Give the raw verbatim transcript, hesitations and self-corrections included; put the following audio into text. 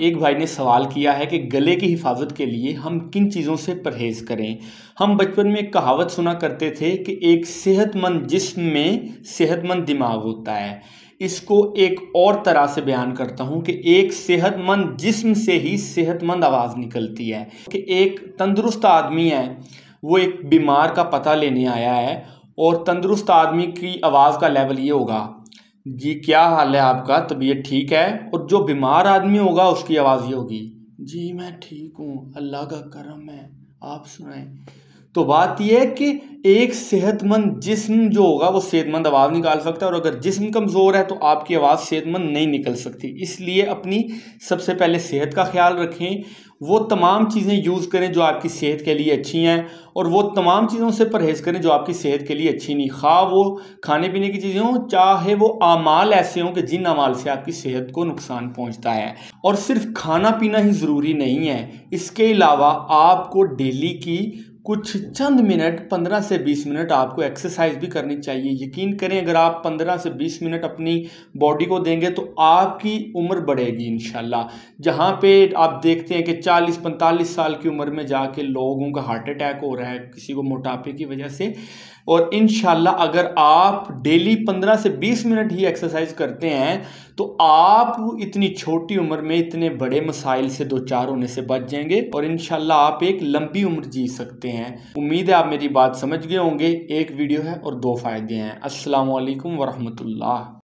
एक भाई ने सवाल किया है कि गले की हिफाजत के लिए हम किन चीज़ों से परहेज़ करें। हम बचपन में एक कहावत सुना करते थे कि एक सेहतमंद जिस्म में सेहतमंद दिमाग होता है। इसको एक और तरह से बयान करता हूँ कि एक सेहतमंद जिस्म से ही सेहतमंद आवाज़ निकलती है। कि एक तंदुरुस्त आदमी है, वो एक बीमार का पता लेने आया है और तंदुरुस्त आदमी की आवाज़ का लेवल ये होगा, जी क्या हाल है आपका, तबीयत ठीक है। और जो बीमार आदमी होगा उसकी आवाज़ ये होगी, जी मैं ठीक हूँ, अल्लाह का करम है, आप सुनाएं। तो बात यह है कि एक सेहतमंद जिस्म जो होगा वो सेहतमंद आवाज़ निकाल सकता है, और अगर जिस्म कमज़ोर है तो आपकी आवाज़ सेहतमंद नहीं निकल सकती। इसलिए अपनी सबसे पहले सेहत का ख्याल रखें, वो तमाम चीज़ें यूज़ करें जो आपकी सेहत के लिए अच्छी हैं, और वो तमाम चीज़ों से परहेज़ करें जो आपकी सेहत के लिए अच्छी नहीं। खा वो खाने पीने की चीज़ें हों, चाहे वो आमाल ऐसे हों कि जिन आमाल से आपकी सेहत को नुकसान पहुंचता है। और सिर्फ खाना पीना ही ज़रूरी नहीं है, इसके अलावा आपको डेली की कुछ चंद मिनट पंद्रह से बीस मिनट आपको एक्सरसाइज भी करनी चाहिए। यकीन करें, अगर आप पंद्रह से बीस मिनट अपनी बॉडी को देंगे तो आपकी उम्र बढ़ेगी इंशाल्लाह। जहाँ पे आप देखते हैं कि चालीस पैंतालीस साल की उम्र में जाके लोगों का हार्ट अटैक हो रहा है, किसी को मोटापे की वजह से। और इंशाल्लाह अगर आप डेली पंद्रह से बीस मिनट ही एक्सरसाइज करते हैं तो आप इतनी छोटी उम्र में इतने बड़े मसाइल से दो चार होने से बच जाएंगे, और इंशाल्लाह आप एक लंबी उम्र जी सकते हैं। उम्मीद है आप मेरी बात समझ गए होंगे। एक वीडियो है और दो फायदे हैं। अस्सलाम वालेकुम वरहमतुल्लाह।